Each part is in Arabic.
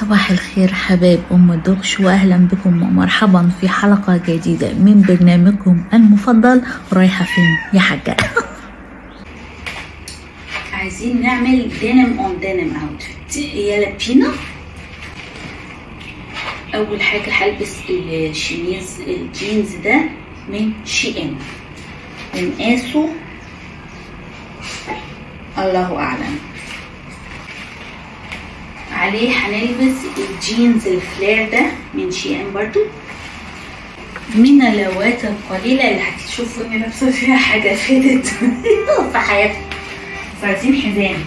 صباح الخير حبايب ام الدغش، واهلا بكم ومرحبا في حلقه جديده من برنامجكم المفضل رايحه فين يا حاجه. عايزين نعمل دينم اون دينم اوتفيت يا لبينا. اول حاجه هلبس الجينز ده من شي ان، مقاسه الله اعلم. عليه هنلبس الجينز الفلير ده من شي ان برضو، من اللوات القليله اللي هتشوفوا اني لابسه فيها حاجه فاتت في حياتي. عايزين حزام،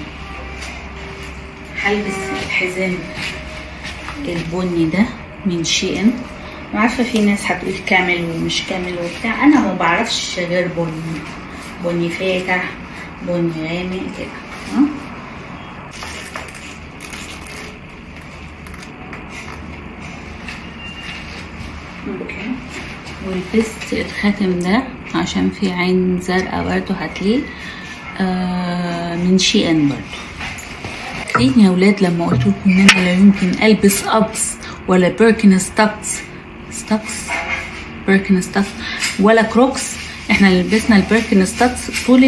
هلبس الحزام البني ده من شي ان. عارفه في ناس هتقول كامل ومش كامل وبتاع، انا ما بعرفش غير بني فاتح، بني غامق كده. اوكي، ولبست الخاتم ده عشان في عين زرقاء برضو هتليه من شي ان برضو. فاكرين يا ولاد لما قلت لكم ان انا لا يمكن البس ابس ولا بيركن ستوكس ولا كروكس؟ احنا لبسنا البيركن ستوكس طول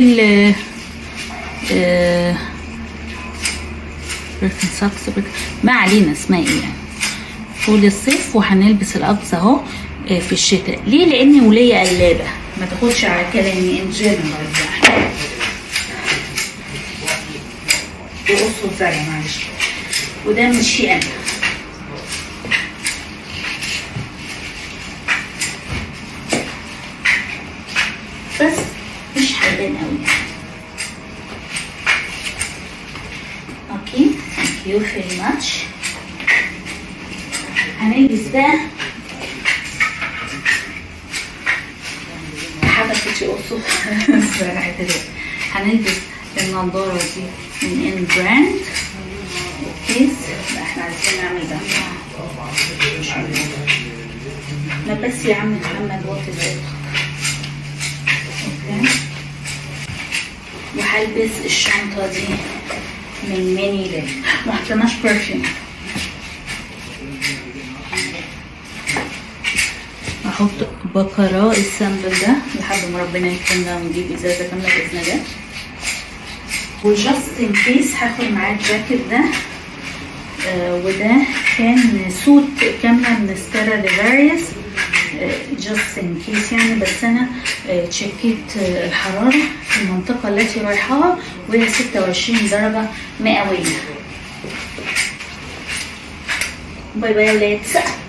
بيركن ستوكس ما علينا اسمها ايه يعني، طول الصيف. وهنلبس الابس اهو في الشتاء. ليه؟ لاني ولية قلابه، ما تاخدش على كلامي ان جنرال يعني. وقصوا الزرع معلش. وده من شي ان. بس مش هيبان قوي. اوكي، ثانك يو فيري ماتش. هنلبس بقى حبكتي قصوا هنلبس النضاره دي من ان براند. اوكي، احنا عايزين نعمل ده. لا بس يا عم محمد وقت زيتك. اوكي، وهلبس الشنطه دي من ميني لين. ما حطيناش برفيوم. هحط بكرة السامبل ده لحد ما ربنا يكرمنا ونجيب ازازه كامله باذن الله. وجاست ان كيس هاخد معاه الجاكيت ده. وده كان سوت كامله من ستراديفاريوس جاست ان كيس يعني. بس انا تشيكيت الحراره في المنطقه التي رايحاها وهي 26 درجه مئويه. باي باي يا ولاد.